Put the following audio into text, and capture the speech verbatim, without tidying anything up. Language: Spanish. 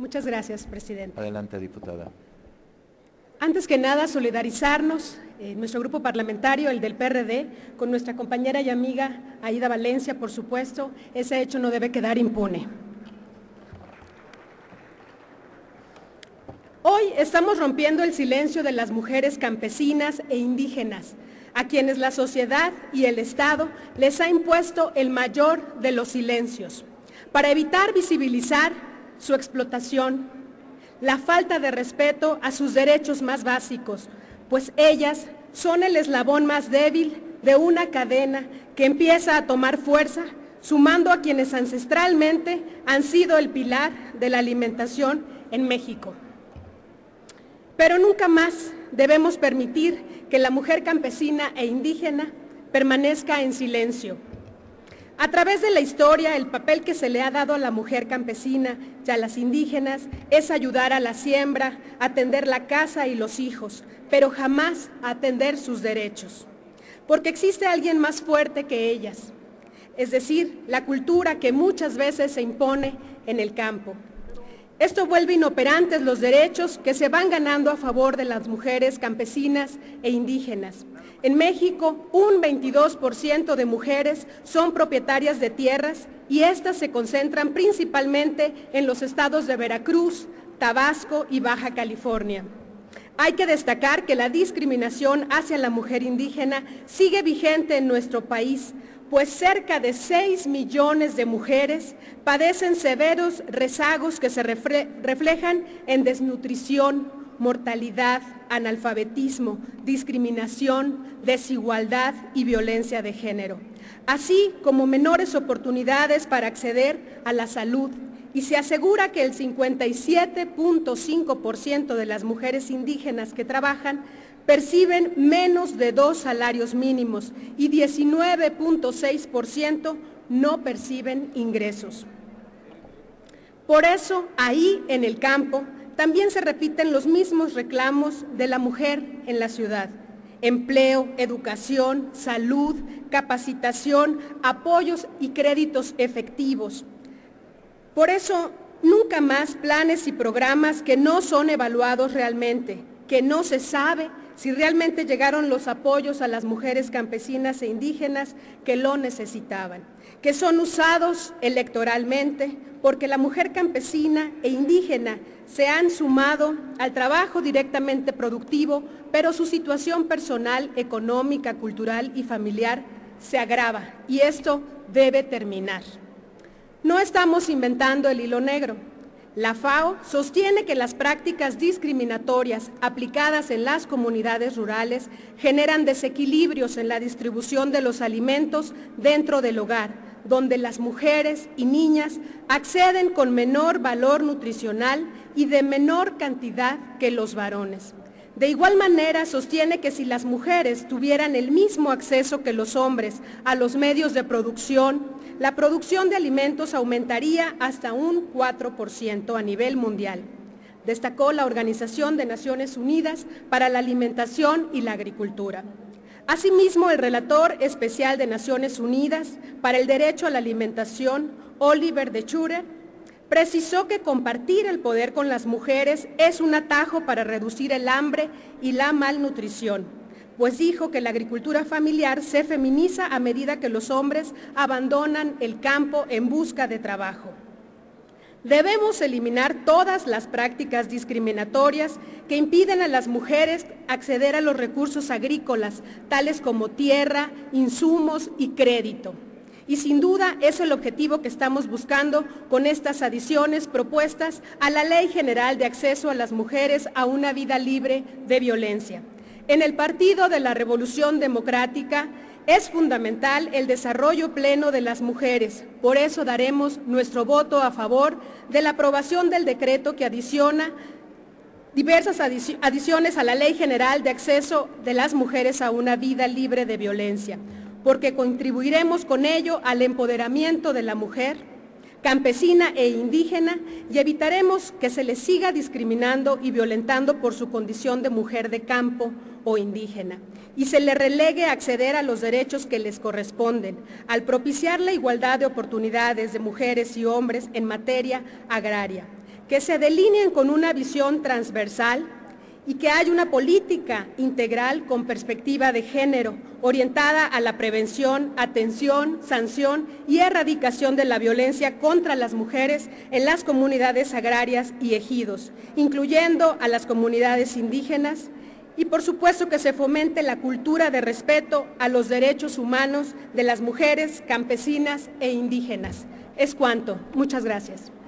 Muchas gracias, presidente. Adelante, diputada. Antes que nada, solidarizarnos, eh, nuestro grupo parlamentario, el del P R D, con nuestra compañera y amiga Aida Valencia, por supuesto. Ese hecho no debe quedar impune. Hoy estamos rompiendo el silencio de las mujeres campesinas e indígenas, a quienes la sociedad y el Estado les ha impuesto el mayor de los silencios, para evitar visibilizar su explotación, la falta de respeto a sus derechos más básicos, pues ellas son el eslabón más débil de una cadena que empieza a tomar fuerza, sumando a quienes ancestralmente han sido el pilar de la alimentación en México. Pero nunca más debemos permitir que la mujer campesina e indígena permanezca en silencio. A través de la historia, el papel que se le ha dado a la mujer campesina y a las indígenas es ayudar a la siembra, atender la casa y los hijos, pero jamás atender sus derechos. Porque existe alguien más fuerte que ellas, es decir, la cultura que muchas veces se impone en el campo. Esto vuelve inoperantes los derechos que se van ganando a favor de las mujeres campesinas e indígenas. En México, un veintidós por ciento de mujeres son propietarias de tierras y estas se concentran principalmente en los estados de Veracruz, Tabasco y Baja California. Hay que destacar que la discriminación hacia la mujer indígena sigue vigente en nuestro país, pues cerca de seis millones de mujeres padecen severos rezagos que se reflejan en desnutrición, mortalidad, analfabetismo, discriminación, desigualdad y violencia de género, así como menores oportunidades para acceder a la salud, y se asegura que el cincuenta y siete punto cinco por ciento de las mujeres indígenas que trabajan perciben menos de dos salarios mínimos y diecinueve punto seis por ciento no perciben ingresos. Por eso, ahí en el campo, también se repiten los mismos reclamos de la mujer en la ciudad: empleo, educación, salud, capacitación, apoyos y créditos efectivos. Por eso, nunca más planes y programas que no son evaluados realmente, que no se sabe si realmente llegaron los apoyos a las mujeres campesinas e indígenas que lo necesitaban, que son usados electoralmente porque la mujer campesina e indígena se han sumado al trabajo directamente productivo, pero su situación personal, económica, cultural y familiar se agrava, y esto debe terminar. No estamos inventando el hilo negro. La FAO sostiene que las prácticas discriminatorias aplicadas en las comunidades rurales generan desequilibrios en la distribución de los alimentos dentro del hogar, donde las mujeres y niñas acceden con menor valor nutricional y de menor cantidad que los varones. De igual manera, sostiene que si las mujeres tuvieran el mismo acceso que los hombres a los medios de producción, la producción de alimentos aumentaría hasta un cuatro por ciento a nivel mundial, destacó la Organización de Naciones Unidas para la Alimentación y la Agricultura. Asimismo, el relator especial de Naciones Unidas para el Derecho a la Alimentación, Oliver de Schutter, precisó que compartir el poder con las mujeres es un atajo para reducir el hambre y la malnutrición, pues dijo que la agricultura familiar se feminiza a medida que los hombres abandonan el campo en busca de trabajo. Debemos eliminar todas las prácticas discriminatorias que impiden a las mujeres acceder a los recursos agrícolas, tales como tierra, insumos y crédito. Y sin duda es el objetivo que estamos buscando con estas adiciones propuestas a la Ley General de Acceso a las Mujeres a una Vida Libre de Violencia. En el Partido de la Revolución Democrática es fundamental el desarrollo pleno de las mujeres. Por eso daremos nuestro voto a favor de la aprobación del decreto que adiciona diversas adiciones a la Ley General de Acceso de las Mujeres a una Vida Libre de Violencia, porque contribuiremos con ello al empoderamiento de la mujer campesina e indígena y evitaremos que se les siga discriminando y violentando por su condición de mujer de campo o indígena, y se le relegue a acceder a los derechos que les corresponden, al propiciar la igualdad de oportunidades de mujeres y hombres en materia agraria, que se delineen con una visión transversal y que haya una política integral con perspectiva de género, orientada a la prevención, atención, sanción y erradicación de la violencia contra las mujeres en las comunidades agrarias y ejidos, incluyendo a las comunidades indígenas, y por supuesto que se fomente la cultura de respeto a los derechos humanos de las mujeres campesinas e indígenas. Es cuanto. Muchas gracias.